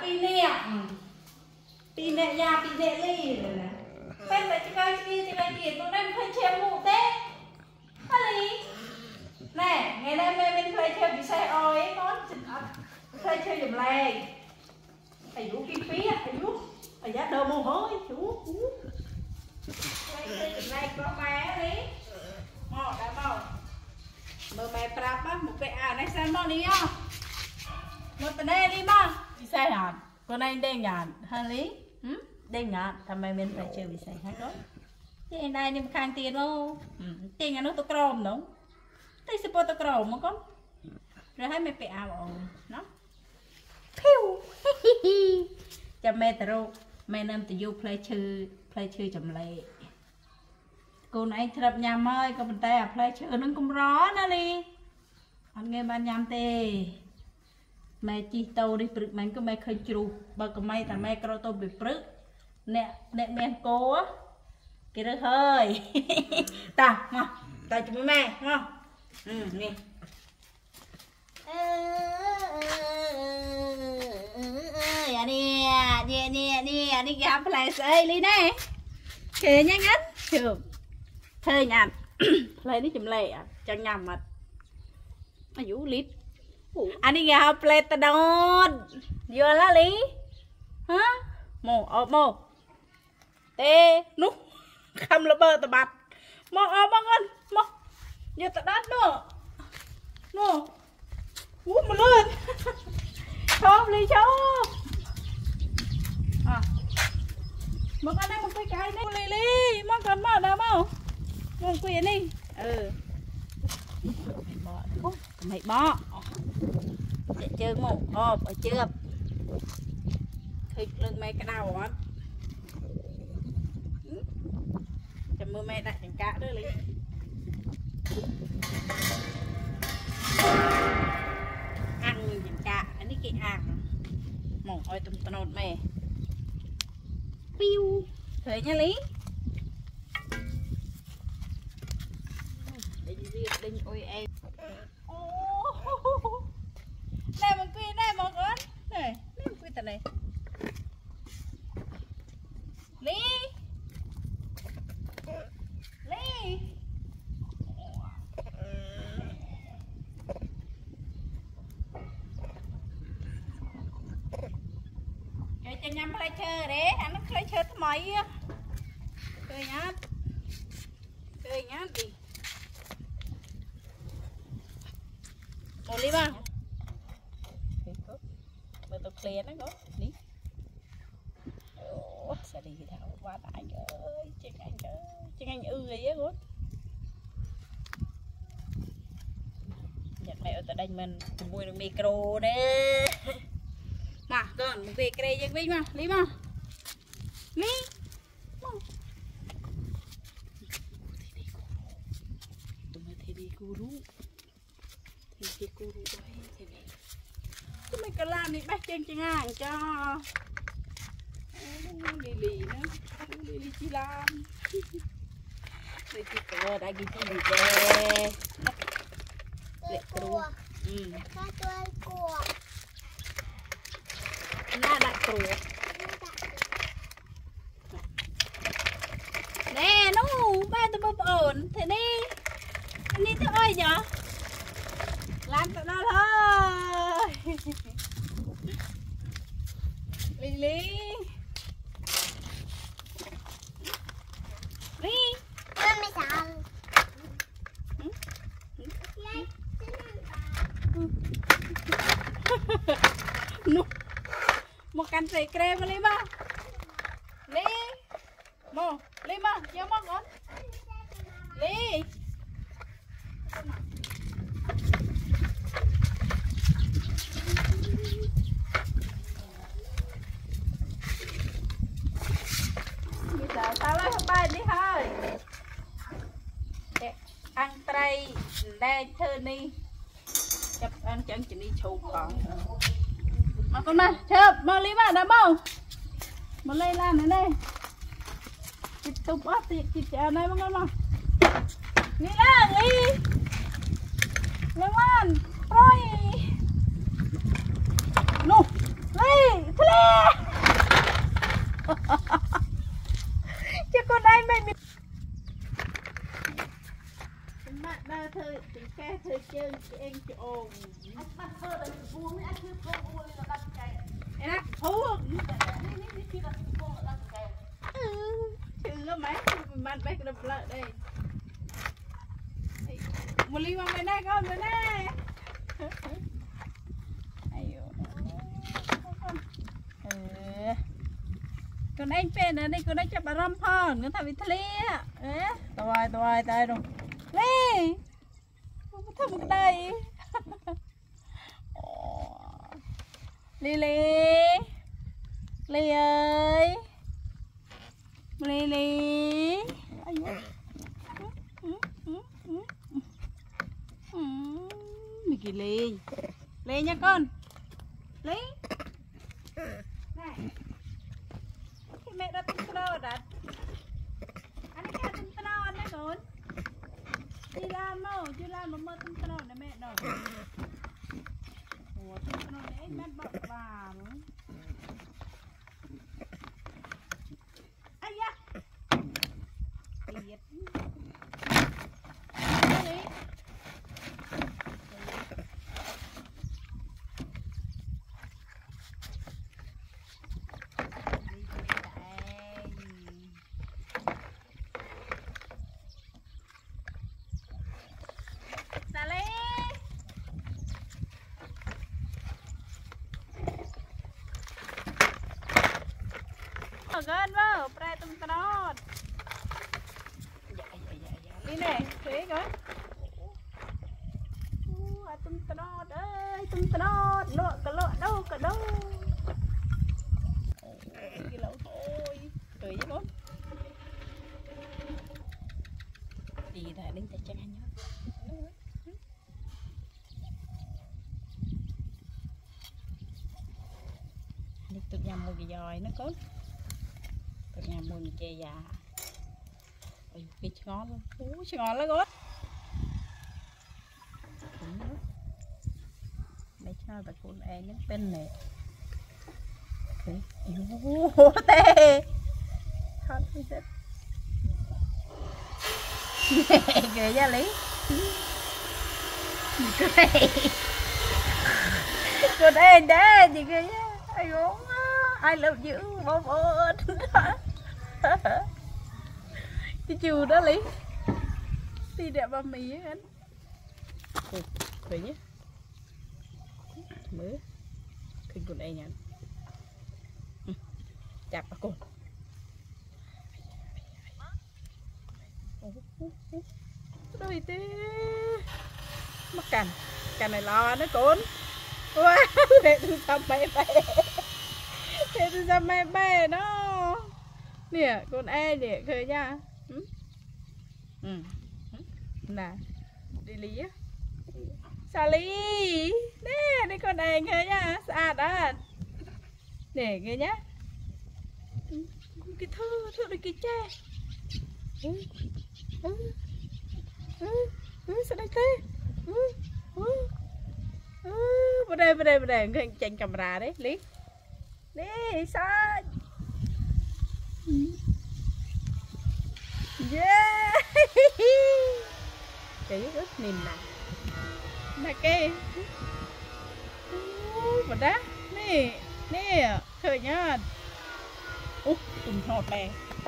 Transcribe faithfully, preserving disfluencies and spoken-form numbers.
pi nè pi nè nhà pi nè ly rồi nè bên phải chỉ coi chi chỉ coi gì tôi đang phải chơi mù tết hả lý nè ngày nay mẹ bên phải chơi bị say oi ấy con phải chơi giùm lề thầy vũ kim phí thầy vũ thầy giá đồ mồ hôi chú phải chơi giùm lề con mẹ lý mò đã mò mơ mẹ prap á một cái à này xem mò đi á một bên đây đi mà bị say hả con này đen nhàn hả lý đen nhàn thằng mày mình phải chơi bị say hết đó thế này đi khang tiền đâu tiền nhà nó tôi crom đúng thế sẽ tôi crom mà con rồiให้mẹ bẻ vào nó phiu cho mẹ tao mẹ nằm từ vô play chơi play chơi chậm lệ cô này thật nhầm ơi con mình tay play chơi nó cũng rõ nó đi anh nghe ban nhầm tê mẹ chi tàu đi bự mình có mẹ khơi chù bà có mày thằng mẹ có tàu bị bự nè nè mẹ cô á cái đó hơi ta mà ta chụp mẹ ngon ừ nè à đi đi đi đi đi gặp lại xây đi này kể nhanh hết trường thuê nhàn lấy đi chụp lệ à chẳng nhầm mà nó vũ lít anh đi gặp lại ta đón vừa lá lý hả mồ ở mồ tê nút không là bơ ta bạch mồ ở mồ con mồ giờ ta đắt nữa mồ úp mà lên không ly cháu à một con đây một cái cây này ly ly mong còn mò đâu mò mong quỳ đi ừ mày bó để chơi một hộp ở chưa thịt lưng mày cái đầu á cho mưa mẹ đặt chẳng cá nữa đi ăn chẳng cá anh ấy cái ăn mỏng ôi tụm tụm nốt mẹ piu thấy nha lý đinh riêng đinh ôi em này một quy này một con này này một quy tận này lý lý chơi cho nhắm play chơi đấy anh nó play chơi mấy chơi nhát chơi nhát đi một ly ba tôi tôi clear nó có đi sẽ đi thảo qua đại ơi chị anh ơi chị anh ư gì á con nhặt mẹ ở tại đây mình mua được micro đấy mà còn một việc đây dân vinh mà lý mà lý tụi mình thì đi cu rú thì đi cu rú đấy thì này tụi mình có làm đi bác chân chân hàng cho lì lì nữa lì lì chi làm đây chị có đã ghi chi lì kê lệ cua ừ na đặt cua nè nó ba tụi bắp ổn thế đi anh đi theo ơi nhở làm tụi nó thôi lì lì đi con mày sợ một cành sấy kem đi mà đi mò đi mà nhớ mò con đi bây giờ tao lấy không bay đi hơi ăn tray đây thơ đi chụp ăn chẳng chỉ đi chụp còn mà con này chụp mà lý mà đã mau mà lây lan này đây chụp tụp ớt thì chụp chả này mọi người mà đi ra đi lên rồi nụ đi chứ con đây mày bị mẹ đa thời thì cái thời chơi anh chị ôm anh thơ là vuông anh chưa vuông vuông là đặt cái anh thú chứ mấy bạn bé đập lại đây một ly mang bên đây con bên đây con anh phê nữa đây con anh cho bà râm phòn con thằng bị thề tôi tôi tôi rồi đi thằng một đây Ly Ly Ly ơi Ly Ly mình kì Ly Ly nha con Ly này cái mẹ đã tung tao đặt anh ấy kêu tung tao anh ấy con đi làm đâu chưa làm mà mơ tung tao này mẹ đâu ủa tung tao này mẹ bọc vào ai da liệt gần vào, phải tung tao. Dạ dạ dạ dạ. Đi nè, thấy coi. Ú, tung tao ơi, tung tao, lọ cả lọ đâu cả đâu. Cái lẩu thôi, cười với bố. Đi ra đứng tại chân anh nhá. Đi tụi nhà mua cái giòi nó có. Nhà mừng chè già ôi cái ngon luôn ú ngon lắm gót đây sao ta con e những tên này ú tê thật rất kìa ra lý con e đá gì kìa ai gốm ai love you bố bố cái chù đó lý đi đẹp bà mì á anh cười nhé mới kinh con đây nha chặt bà con đôi tê mắc cành cành này lo nó con wow để tôi xong mẹ bé để tôi xong mẹ bé nó nè con e nè khơi nha ừ. Ừ. Nè đi lý á xà lý nè đây con e khơi nha xa đó nè nghe nhá cái thơ thơ đây cái tre ừ. Ừ. Ừ. Ừ. Sao đây thế ừ. Ừ. Ừ. Vào đây vào đây vào đây cái tranh camera đấy lý đi sao yeah cái ướt nhìn nè nè cái một đá nè nè thời nhá út cùng thọt nè